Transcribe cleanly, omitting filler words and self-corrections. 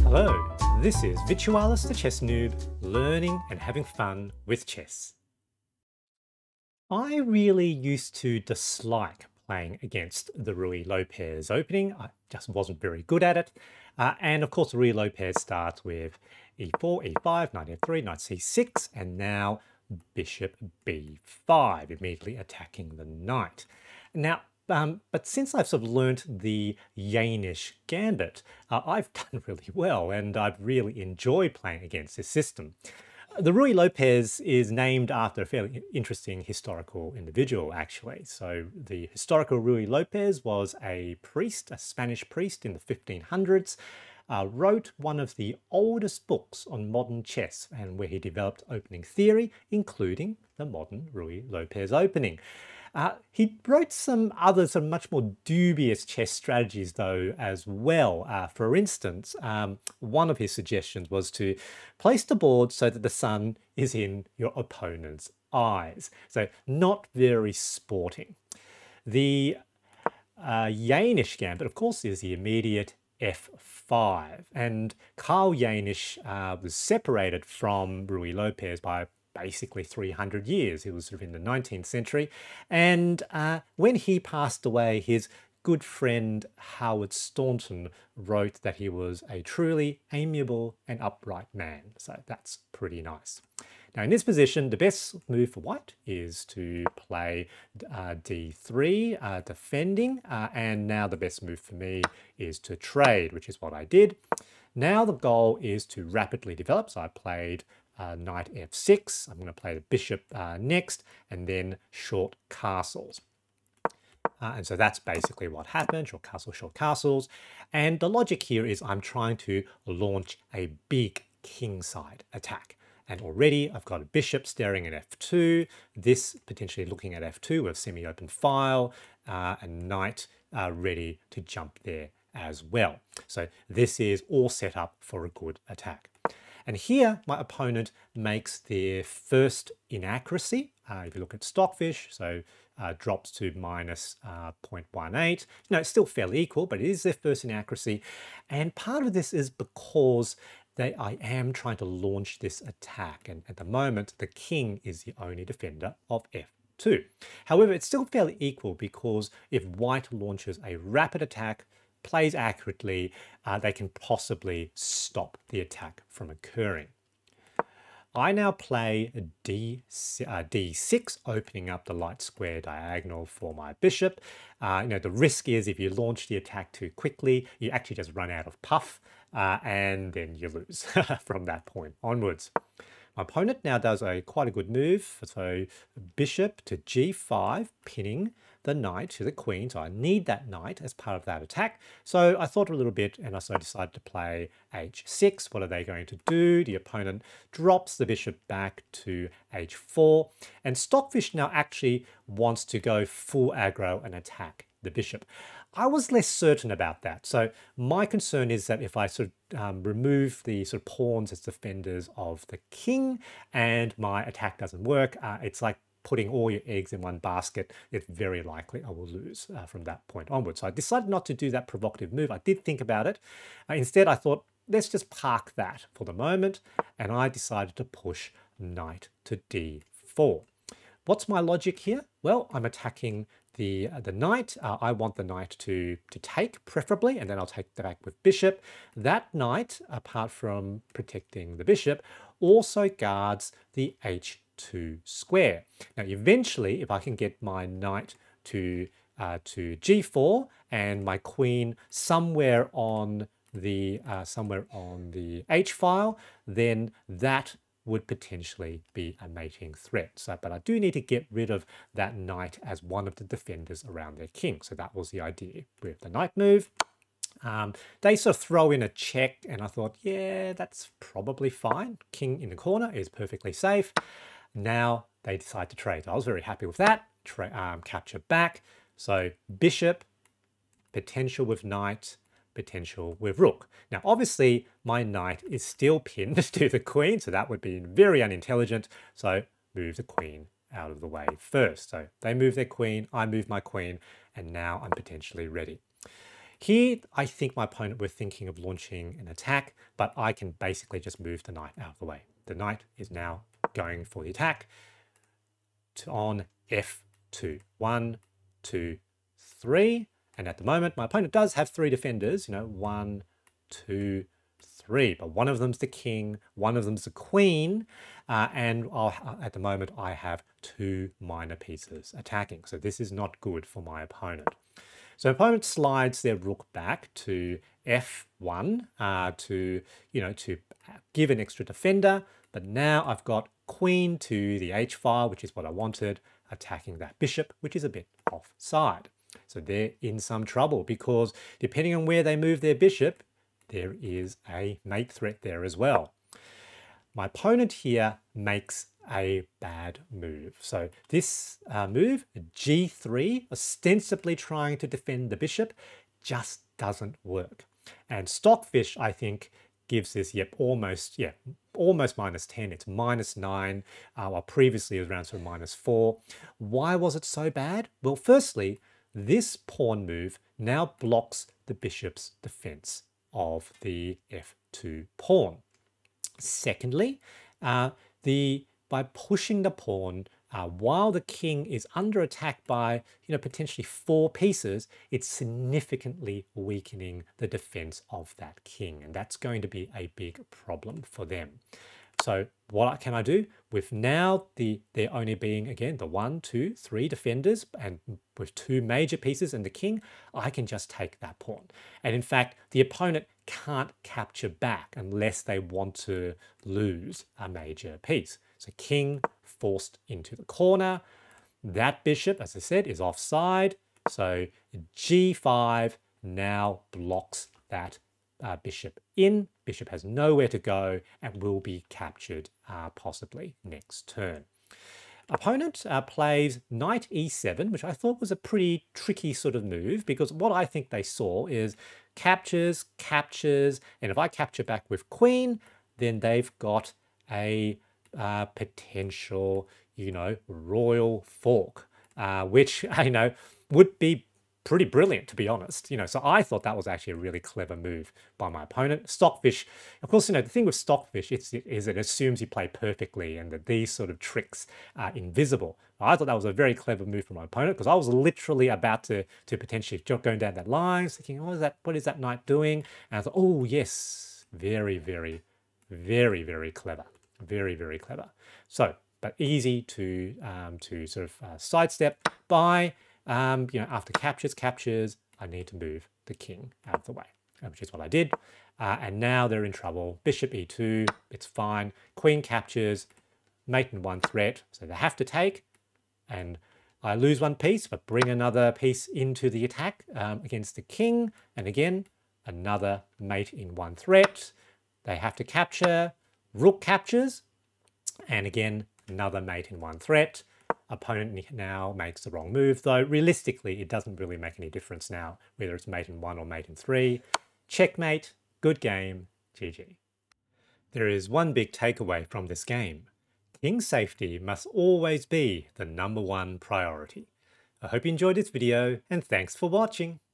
Hello, this is Virtualis the Chess Noob, learning and having fun with chess. I really used to dislike playing against the Ruy Lopez Opening. I just wasn't very good at it. And of course, Ruy Lopez starts with e4, e5, knight f3, knight c6, and now bishop b5, immediately attacking the knight. Now, but since I've sort of learnt the Jaenisch Gambit, I've done really well, and I've really enjoyed playing against this system. The Ruy Lopez is named after a fairly interesting historical individual, actually. So the historical Ruy Lopez was a priest, a Spanish priest in the 1500s, wrote one of the oldest books on modern chess, and where he developed opening theory, including the modern Ruy Lopez Opening. He wrote some other sort of much more dubious chess strategies though as well. For instance, one of his suggestions was to place the board so that the sun is in your opponent's eyes. So not very sporting. The Jaenisch Gambit, of course, is the immediate f5. And Carl Jaenisch was separated from Ruy Lopez by basically 300 years. It was sort of in the 19th century. And when he passed away, his good friend Howard Staunton wrote that he was a truly amiable and upright man. So that's pretty nice. Now in this position, the best move for white is to play d3, defending, and now the best move for me is to trade, which is what I did. Now the goal is to rapidly develop, so I played knight f6. I'm going to play the bishop next, and then short castles. And so that's basically what happened, short castles. And the logic here is I'm trying to launch a big kingside attack. And already I've got a bishop staring at f2, this potentially looking at f2 with semi-open file, and knight ready to jump there as well. So this is all set up for a good attack. And here my opponent makes their first inaccuracy. If you look at Stockfish, so drops to minus 0.18. It's still fairly equal, but it is their first inaccuracy. And part of this is because I am trying to launch this attack. And at the moment, the king is the only defender of f2. However, it's still fairly equal because if white launches a rapid attack, plays accurately, they can possibly stop the attack from occurring. I now play d6, opening up the light square diagonal for my bishop. The risk is if you launch the attack too quickly, you actually just run out of puff, and then you lose from that point onwards. My opponent now does quite a good move, so bishop to g5, pinning the knight to the queen, so I need that knight as part of that attack. So I thought a little bit, and I decided to play h6. What are they going to do? The opponent drops the bishop back to h4, and Stockfish now actually wants to go full aggro and attack the bishop. I was less certain about that. So my concern is that if I sort of remove the sort of pawns as defenders of the king and my attack doesn't work, it's like putting all your eggs in one basket. It's very likely I will lose from that point onwards. So I decided not to do that provocative move. I did think about it. Instead, I thought, let's just park that for the moment. And I decided to push knight to d4. What's my logic here? Well, I'm attacking the knight. I want the knight to take, preferably, and then I'll take the back with bishop. That knight, apart from protecting the bishop, also guards the h2 square. Now, eventually, if I can get my knight to g4 and my queen somewhere on the h file, then that would potentially be a mating threat. So, but I do need to get rid of that knight as one of the defenders around their king. So that was the idea with the knight move. They sort of throw in a check, and I thought, yeah, that's probably fine. King in the corner is perfectly safe. Now they decide to trade. I was very happy with that. Capture back. So bishop, potential with knight, potential with rook. Now, obviously, my knight is still pinned to the queen, so that would be very unintelligent. So move the queen out of the way first. So they move their queen, I move my queen, and now I'm potentially ready. Here, I think my opponent were thinking of launching an attack, but I can basically just move the knight out of the way. The knight is now going for the attack on f2. 1, 2, 3. And at the moment, my opponent does have 3 defenders, 1, 2, 3. But one of them's the king, one of them's the queen, and at the moment, I have 2 minor pieces attacking. So this is not good for my opponent. So opponent slides their rook back to f1 to give an extra defender. But now I've got queen to the h file, which is what I wanted, attacking that bishop, which is a bit offside. So they're in some trouble because depending on where they move their bishop, there is a mate threat there as well. My opponent here makes a bad move. So this move, g3, ostensibly trying to defend the bishop, just doesn't work. And Stockfish, I think, gives this, almost -10. It's -9, while previously it was around sort of -4. Why was it so bad? Well, firstly, this pawn move now blocks the bishop's defense of the f2 pawn. Secondly, by pushing the pawn while the king is under attack by potentially 4 pieces, it's significantly weakening the defense of that king, and that's going to be a big problem for them. So what can I do? With now there only being, again, the 1, 2, 3 defenders, and with 2 major pieces and the king, I can just take that pawn. And in fact, the opponent can't capture back unless they want to lose a major piece. So king forced into the corner. That bishop, as I said, is offside. So g5 now blocks that bishop in. Bishop has nowhere to go and will be captured possibly next turn. Opponent plays knight e7, which I thought was a pretty tricky sort of move, because what I think they saw is captures, captures, and if I capture back with queen, then they've got a potential, royal fork, which would be pretty brilliant, to be honest. So I thought that was actually a really clever move by my opponent. Stockfish, of course, the thing with Stockfish is it assumes you play perfectly and that these sort of tricks are invisible. I thought that was a very clever move from my opponent, because I was literally about to potentially going down that line, thinking, what is that knight doing? And I thought, oh yes, very, very, very, very clever. Very, very clever. So, but easy to sort of sidestep by, after captures, I need to move the king out of the way, which is what I did. And now they're in trouble. Bishop e2, it's fine. Queen captures, mate in 1 threat, so they have to take. And I lose 1 piece, but bring another piece into the attack against the king. And again, another mate in 1 threat. They have to capture. Rook captures, and again, another mate in 1 threat. Opponent now makes the wrong move, though realistically, it doesn't really make any difference now, whether it's mate in 1 or mate in 3. Checkmate, good game, GG. There is one big takeaway from this game. King safety must always be the #1 priority. I hope you enjoyed this video, and thanks for watching.